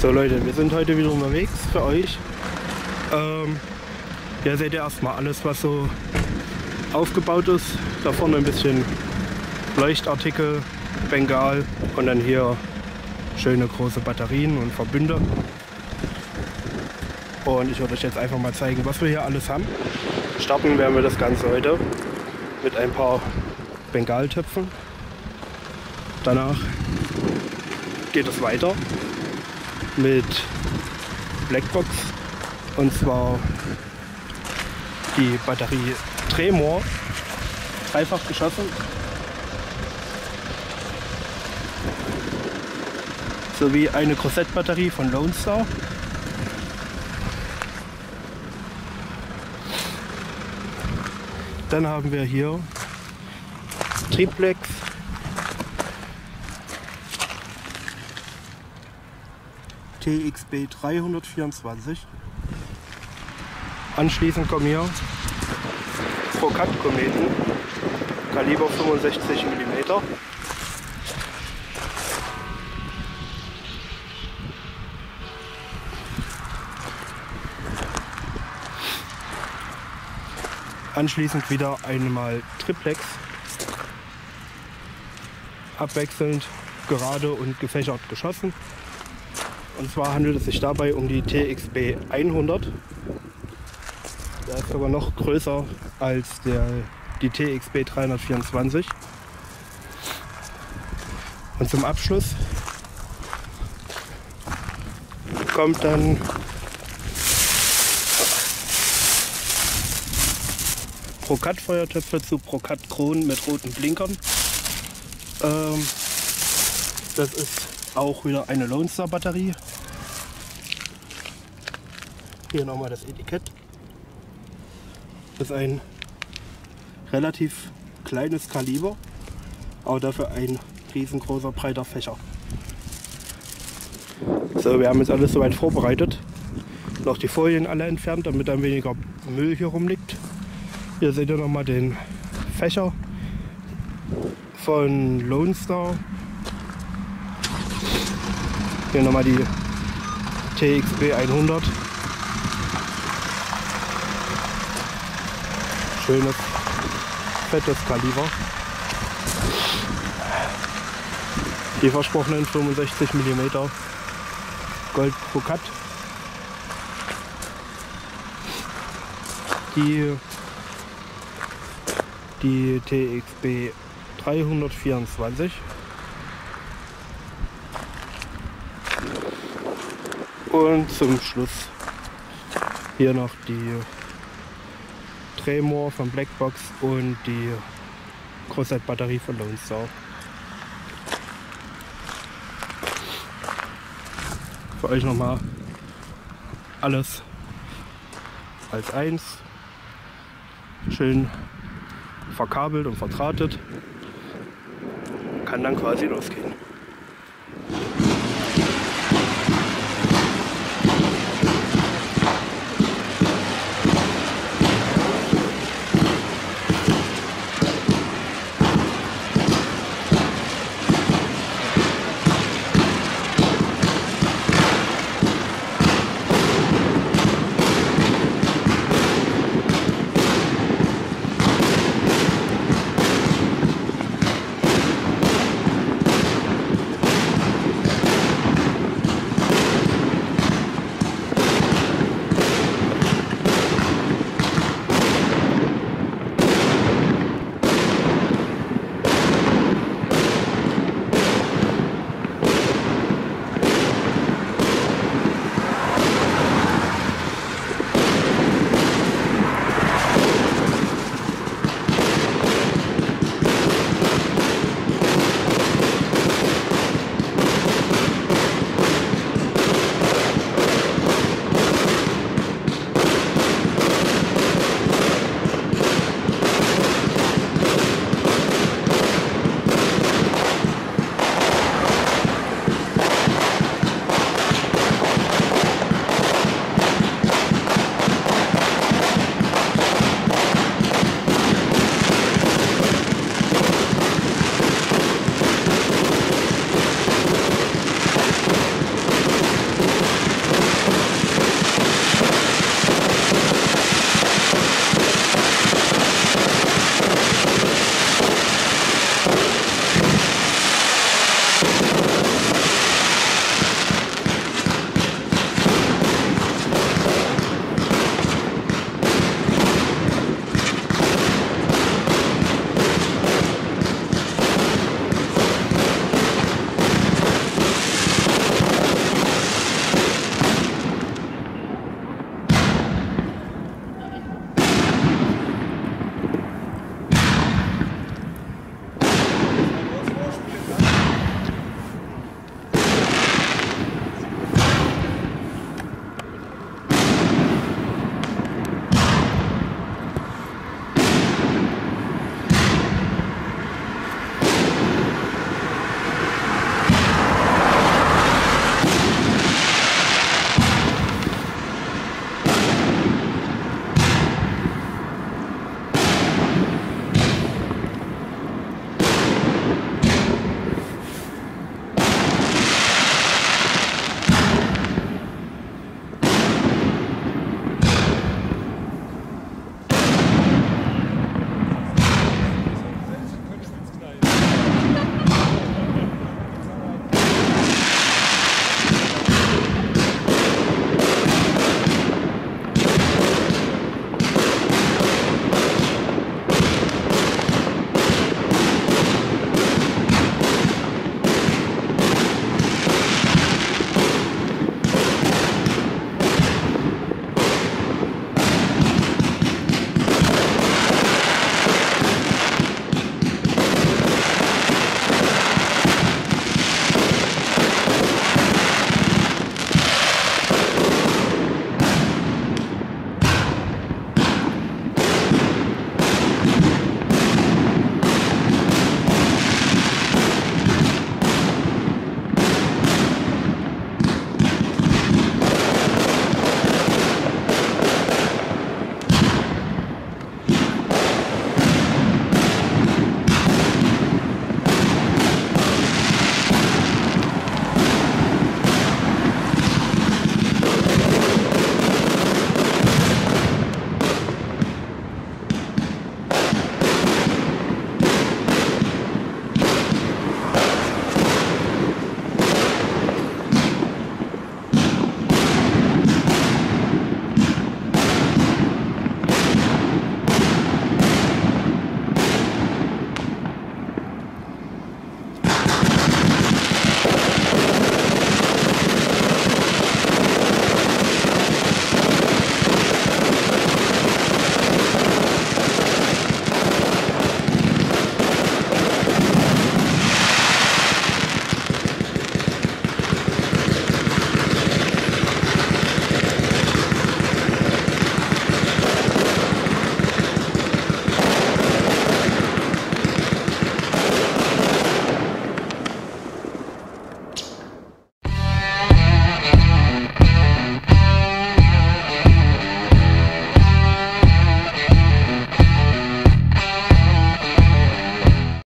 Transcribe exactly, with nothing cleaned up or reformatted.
So Leute, wir sind heute wieder unterwegs für euch. Ähm, hier seht ihr erstmal alles, was so aufgebaut ist. Da vorne ein bisschen Leuchtartikel, Bengal und dann hier schöne große Batterien und Verbünde. Und ich würde euch jetzt einfach mal zeigen, was wir hier alles haben. Starten werden wir das Ganze heute mit ein paar Bengaltöpfen. Danach geht es weiter mit Blackbox, und zwar die Batterie Tremor, dreifach geschossen, sowie eine Grossette-Batterie von Lone Star. Dann haben wir hier Triplex, T X B dreihundertvierundzwanzig. Anschließend kommen hier Procat-Kometen, Kaliber fünfundsechzig Millimeter. Anschließend wieder einmal Triplex, abwechselnd gerade und gefächert geschossen. Und zwar handelt es sich dabei um die T X B hundert. Der ist aber noch größer als der, die T X B dreihundertvierundzwanzig. Und zum Abschluss kommt dann Procat-Feuertöpfe zu Procat-Kronen mit roten Blinkern. Ähm, das ist auch wieder eine Lone Star Batterie. Hier nochmal das Etikett. Das ist ein relativ kleines Kaliber, aber dafür ein riesengroßer breiter Fächer. So, wir haben jetzt alles soweit vorbereitet. Noch die Folien alle entfernt, damit dann weniger Müll hier rumliegt. Hier seht ihr nochmal den Fächer von Lone Star. Hier nochmal die T X B hundert. Schönes, fettes Kaliber. Die versprochenen fünfundsechzig Millimeter Gold Procat. Die, die T X B dreihundertvierundzwanzig. Und zum Schluss hier noch die Tremor von Blackbox und die Grossette-Batterie von Lone Star. Für euch nochmal alles als eins, schön verkabelt und verdrahtet. Kann dann quasi losgehen.